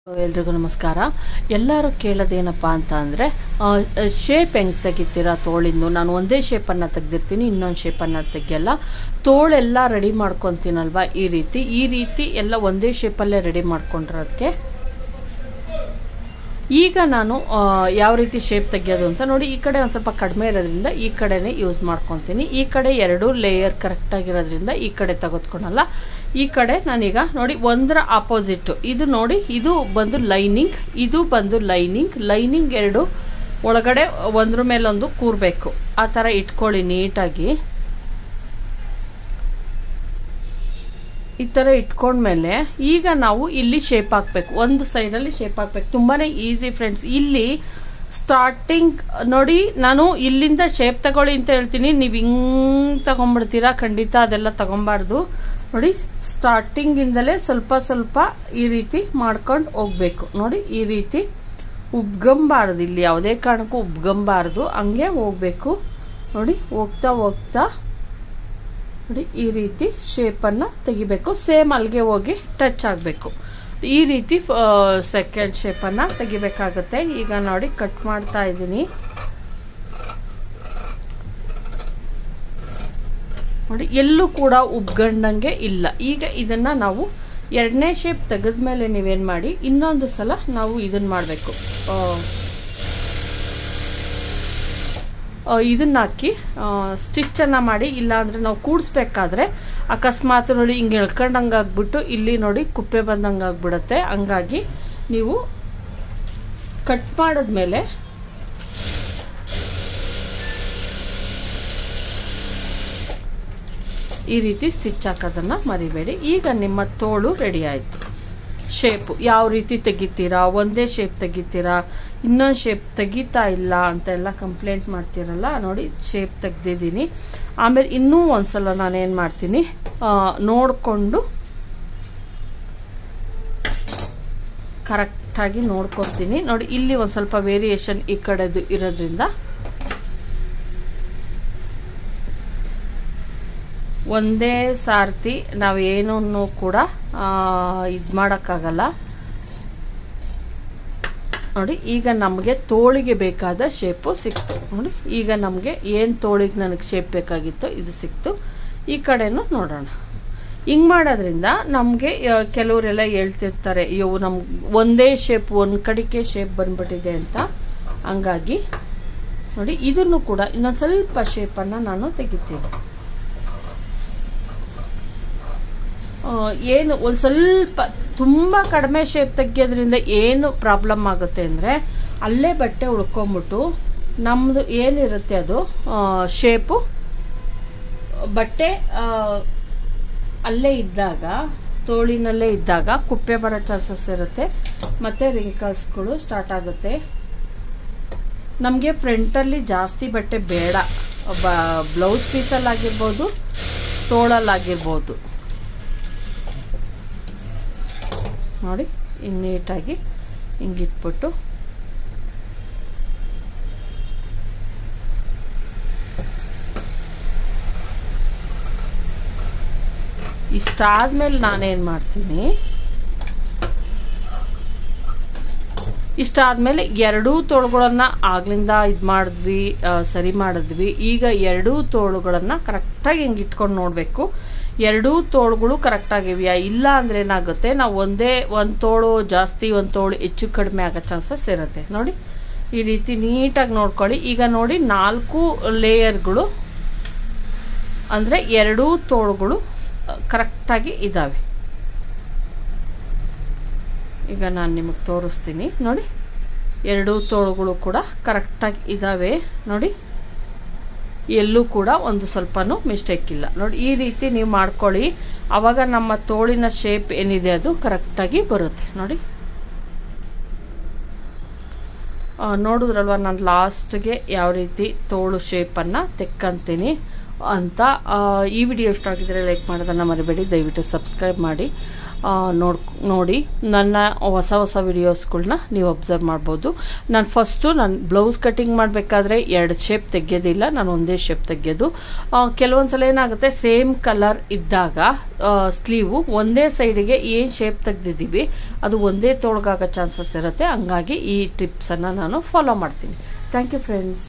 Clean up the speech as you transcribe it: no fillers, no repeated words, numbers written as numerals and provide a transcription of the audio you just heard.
ಎಲ್ರಿಗೂ ನಮಸ್ಕಾರ. ಎಲ್ಲರೂ ಕೇಳೋದೇನಪ್ಪ ಅಂತ ಅಂದರೆ ಶೇಪ್ ಹೆಂಗೆ ತೆಗಿತೀರಾ ತೋಳಿಂದು. ನಾನು ಒಂದೇ ಶೇಪನ್ನು ತೆಗೆದಿರ್ತೀನಿ, ಇನ್ನೊಂದು ಶೇಪನ್ನು ತೆಗಿಯಲ್ಲ. ತೋಳೆಲ್ಲ ರೆಡಿ ಮಾಡ್ಕೊತೀನಲ್ವ, ಈ ರೀತಿ ಎಲ್ಲ ಒಂದೇ ಶೇಪಲ್ಲೇ ರೆಡಿ ಮಾಡ್ಕೊಂಡಿರೋದಕ್ಕೆ ಈಗ ನಾನು ಯಾವ ರೀತಿ ಶೇಪ್ ತೆಗಿಯೋದು ಅಂತ ನೋಡಿ. ಈ ಕಡೆ ಒಂದು ಸ್ವಲ್ಪ ಕಡಿಮೆ ಇರೋದ್ರಿಂದ ಈ ಕಡೆನೇ ಯೂಸ್ ಮಾಡ್ಕೊತೀನಿ. ಈ ಕಡೆ ಎರಡು ಲೇಯರ್ ಕರೆಕ್ಟಾಗಿರೋದ್ರಿಂದ ಈ ಕಡೆ ತೆಗೆದುಕೊಳಲ್ಲ. ಈ ಕಡೆ ನಾನೀಗ ನೋಡಿ ಒಂದರ ಆಪೋಸಿಟ್ಟು ಇದು ನೋಡಿ, ಇದು ಬಂದು ಲೈನಿಂಗ್, ಇದು ಬಂದು ಲೈನಿಂಗ್ ಎರಡು ಒಳಗಡೆ ಒಂದ್ರ ಮೇಲೊಂದು ಕೂರಬೇಕು. ಆ ಥರ ಇಟ್ಕೊಳ್ಳಿ ನೀಟಾಗಿ. ಈ ಥರ ಇಟ್ಕೊಂಡ್ಮೇಲೆ ಈಗ ನಾವು ಇಲ್ಲಿ ಶೇಪ್ ಹಾಕಬೇಕು, ಒಂದು ಸೈಡಲ್ಲಿ ಶೇಪ್ ಹಾಕಬೇಕು. ತುಂಬಾ ಈಸಿ ಫ್ರೆಂಡ್ಸ್. ಇಲ್ಲಿ ಸ್ಟಾರ್ಟಿಂಗ್ ನೋಡಿ, ನಾನು ಇಲ್ಲಿಂದ ಶೇಪ್ ತಗೊಳ್ಳಿ ಅಂತ ಹೇಳ್ತೀನಿ, ನೀವು ಹಿಂಗೆ ತಗೊಂಡ್ಬಿಡ್ತೀರಾ. ಖಂಡಿತ ಅದೆಲ್ಲ ತಗೊಬಾರ್ದು. ನೋಡಿ, ಸ್ಟಾರ್ಟಿಂಗಿಂದಲೇ ಸ್ವಲ್ಪ ಈ ರೀತಿ ಮಾಡ್ಕೊಂಡು ಹೋಗ್ಬೇಕು. ನೋಡಿ, ಈ ರೀತಿ ಉಬ್ಗಂಬಾರ್ದು, ಇಲ್ಲಿ ಯಾವುದೇ ಕಾರಣಕ್ಕೂ ಉಬ್ಗಂಬಾರ್ದು, ಹಂಗೆ ಹೋಗ್ಬೇಕು. ನೋಡಿ, ಹೋಗ್ತಾ ನೋಡಿ ಈ ರೀತಿ ಶೇಪನ್ನು ತೆಗಿಬೇಕು. ಸೇಮ್ ಅಲ್ಲಿಗೆ ಹೋಗಿ ಟಚ್ ಆಗಬೇಕು. ಈ ರೀತಿ ಸೆಕೆಂಡ್ ಶೇಪನ್ನು ತೆಗಿಬೇಕಾಗುತ್ತೆ. ಈಗ ನೋಡಿ ಕಟ್ ಮಾಡ್ತಾ ಇದ್ದೀನಿ. ನೋಡಿ, ಎಲ್ಲೂ ಕೂಡ ಉಬ್ಗಂಡಂಗೆ ಇಲ್ಲ. ಈಗ ಇದನ್ನು ನಾವು ಎರಡನೇ ಶೇಪ್ ತೆಗೆದ್ಮೇಲೆ ನೀವೇನು ಮಾಡಿ, ಇನ್ನೊಂದು ಸಲ ನಾವು ಇದನ್ನು ಮಾಡಬೇಕು. ಇದನ್ನ ಹಾಕಿ ಸ್ಟಿಚ್ಚನ್ನು ಮಾಡಿ. ಇಲ್ಲಾಂದರೆ ನಾವು ಕೂಡಿಸ್ಬೇಕಾದ್ರೆ ಅಕಸ್ಮಾತ್ ನೋಡಿ ಹಿಂಗೆ ಎಳ್ಕೊಂಡಂಗೆ ಆಗ್ಬಿಟ್ಟು ಇಲ್ಲಿ ನೋಡಿ ಕುಪ್ಪೆ ಬಂದಂಗೆ ಆಗ್ಬಿಡುತ್ತೆ. ಹಂಗಾಗಿ ನೀವು ಕಟ್ ಮಾಡಿದ್ಮೇಲೆ ಈ ರೀತಿ ಸ್ಟಿಚ್ ಹಾಕೋದನ್ನು ಮರಿಬೇಡಿ. ಈಗ ನಿಮ್ಮ ತೋಳು ರೆಡಿ ಆಯಿತು. ಶೇಪು ಯಾವ ರೀತಿ ತೆಗಿತೀರಾ, ಒಂದೇ ಶೇಪ್ ತೆಗಿತೀರಾ, ಇನ್ನೊಂದು ಶೇಪ್ ತೆಗಿತಾ ಇಲ್ಲ ಅಂತೆಲ್ಲ ಕಂಪ್ಲೇಂಟ್ ಮಾಡ್ತೀರಲ್ಲ. ನೋಡಿ, ಶೇಪ್ ತೆಗ್ದಿದ್ದೀನಿ. ಆಮೇಲೆ ಇನ್ನೂ ಒಂದ್ಸಲ ನಾನೇನು ಮಾಡ್ತೀನಿ, ನೋಡಿಕೊಂಡು ಕರೆಕ್ಟಾಗಿ ನೋಡ್ಕೊತೀನಿ. ನೋಡಿ, ಇಲ್ಲಿ ಒಂದು ಸ್ವಲ್ಪ ವೇರಿಯೇಷನ್ ಈ ಕಡೆದು ಇರೋದ್ರಿಂದ ಒಂದೇ ಸಾರ್ತಿ ನಾವೇನೂ ಕೂಡ ಇದು ಮಾಡೋಕ್ಕಾಗಲ್ಲ. ನೋಡಿ, ಈಗ ನಮಗೆ ತೋಳಿಗೆ ಬೇಕಾದ ಶೇಪು ಸಿಕ್ತು. ನೋಡಿ, ಈಗ ನಮಗೆ ಏನು ತೋಳಿಗೆ ನನಗೆ ಶೇಪ್ ಬೇಕಾಗಿತ್ತು ಇದು ಸಿಕ್ತು. ಈ ಕಡೆನೂ ನೋಡೋಣ. ಹಿಂಗೆ ಮಾಡೋದ್ರಿಂದ ನಮಗೆ ಕೆಲವರೆಲ್ಲ ಹೇಳ್ತಿರ್ತಾರೆ, ಇವು ನಮ್ಗೆ ಒಂದೇ ಶೇಪ್ ಒಂದು ಕಡೆಗೆ ಶೇಪ್ ಬಂದ್ಬಿಟ್ಟಿದೆ ಅಂತ. ಹಂಗಾಗಿ ನೋಡಿ, ಇದನ್ನು ಕೂಡ ಇನ್ನೊಂದು ಸ್ವಲ್ಪ ಶೇಪನ್ನು ನಾನು ತೆಗಿತೀನಿ. ಏನು ಒಂದು ಸ್ವಲ್ಪ ತುಂಬ ಕಡಿಮೆ ಶೇಪ್ ತೆಗಿಯೋದ್ರಿಂದ ಏನು ಪ್ರಾಬ್ಲಮ್ ಆಗುತ್ತೆ ಅಂದರೆ, ಅಲ್ಲೇ ಬಟ್ಟೆ ಉಳ್ಕೊಂಬಿಟ್ಟು ನಮ್ಮದು ಏನಿರುತ್ತೆ ಅದು ಶೇಪು ಬಟ್ಟೆ ಅಲ್ಲೇ ಇದ್ದಾಗ, ತೋಳಿನಲ್ಲೇ ಇದ್ದಾಗ ಕುಪ್ಪೆ ಬರೋ ಚಾನ್ಸಸ್ ಇರುತ್ತೆ. ಮತ್ತು ರಿಂಕಲ್ಸ್ಗಳು ಸ್ಟಾರ್ಟ್ ಆಗುತ್ತೆ. ನಮಗೆ ಫ್ರಂಟಲ್ಲಿ ಜಾಸ್ತಿ ಬಟ್ಟೆ ಬೇಡ, ಬ್ಲೌಸ್ ಪೀಸಲ್ಲಾಗಿರ್ಬೋದು, ತೋಳಲ್ಲಾಗಿರ್ಬೋದು. ನೋಡಿ, ಹಿಂಗೆ ನೀಟಾಗಿ ಹಿಂಗಿಟ್ಬಿಟ್ಟು ಇಷ್ಟಾದ್ಮೇಲೆ ನಾನೇನು ಮಾಡ್ತೀನಿ, ಇಷ್ಟಾದ್ಮೇಲೆ ಎರಡೂ ತೋಳುಗಳನ್ನು ಆಗ್ಲಿಂದ ಇದು ಮಾಡಿದ್ವಿ, ಸರಿ ಮಾಡಿದ್ವಿ. ಈಗ ಎರಡೂ ತೋಳುಗಳನ್ನು ಕರೆಕ್ಟಾಗಿ ಹಿಂಗೆ ಇಟ್ಕೊಂಡು ನೋಡಬೇಕು, ಎರಡೂ ತೋಳುಗಳು ಕರೆಕ್ಟಾಗಿವೆಯಾ. ಇಲ್ಲ ಅಂದರೆ ಏನಾಗುತ್ತೆ, ನಾವು ಒಂದು ತೋಳು ಜಾಸ್ತಿ ಒಂದು ತೋಳು ಹೆಚ್ಚು ಕಡಿಮೆ ಆಗೋ ಚಾನ್ಸಸ್ ಇರುತ್ತೆ. ನೋಡಿ, ಈ ರೀತಿ ನೀಟಾಗಿ ನೋಡ್ಕೊಳ್ಳಿ. ಈಗ ನೋಡಿ, 4 ಲೇಯರ್ಗಳು ಅಂದರೆ ಎರಡೂ ತೋಳುಗಳು ಕರೆಕ್ಟಾಗಿ ಇದ್ದಾವೆ. ಈಗ ನಾನು ನಿಮಗೆ ತೋರಿಸ್ತೀನಿ. ನೋಡಿ, ಎರಡೂ ತೋಳುಗಳು ಕೂಡ ಕರೆಕ್ಟಾಗಿ ಇದ್ದಾವೆ. ನೋಡಿ, ಎಲ್ಲೂ ಕೂಡ ಒಂದು ಸ್ವಲ್ಪನೂ ಮಿಸ್ಟೇಕ್ ಇಲ್ಲ. ನೋಡಿ, ಈ ರೀತಿ ನೀವು ಮಾಡ್ಕೊಳ್ಳಿ. ಆವಾಗ ನಮ್ಮ ತೋಳಿನ ಶೇಪ್ ಏನಿದೆ ಅದು ಕರೆಕ್ಟಾಗಿ ಬರುತ್ತೆ. ನೋಡಿ, ನೋಡಿದ್ರಲ್ವ ನಾನು ಲಾಸ್ಟ್ಗೆ ಯಾವ ರೀತಿ ತೋಳು ಶೇಪನ್ನು ತೆಕ್ಕಂತೀನಿ ಅಂತ. ಈ ವಿಡಿಯೋ ಇಷ್ಟ ಆಗಿದ್ರೆ ಲೈಕ್ ಮಾಡೋದನ್ನು ಮರಿಬೇಡಿ. ದಯವಿಟ್ಟು ಸಬ್ಸ್ಕ್ರೈಬ್ ಮಾಡಿ. ನೋಡಿ ನನ್ನ ಹೊಸ ವಿಡಿಯೋಸ್ಗಳನ್ನ ನೀವು ಅಬ್ಸರ್ವ್ ಮಾಡ್ಬೋದು. ನಾನು ಫಸ್ಟು ಬ್ಲೌಸ್ ಕಟಿಂಗ್ ಮಾಡಬೇಕಾದ್ರೆ 2 ಶೇಪ್ ತೆಗೆಯೋದಿಲ್ಲ, ನಾನು ಒಂದೇ ಶೇಪ್ ತೆಗೆಯೋದು. ಕೆಲವೊಂದ್ಸಲ ಏನಾಗುತ್ತೆ, ಸೇಮ್ ಕಲರ್ ಇದ್ದಾಗ ಸ್ಲೀವು ಒಂದೇ ಸೈಡಿಗೆ ಏನು ಶೇಪ್ ತೆಗೆದಿದ್ದೀವಿ ಅದು ಒಂದೇ ತೋಳ್ಗಾಗೋ ಚಾನ್ಸಸ್ ಇರುತ್ತೆ. ಹಂಗಾಗಿ ಈ ಟಿಪ್ಸನ್ನು ನಾನು ಫಾಲೋ ಮಾಡ್ತೀನಿ. Thank you friends.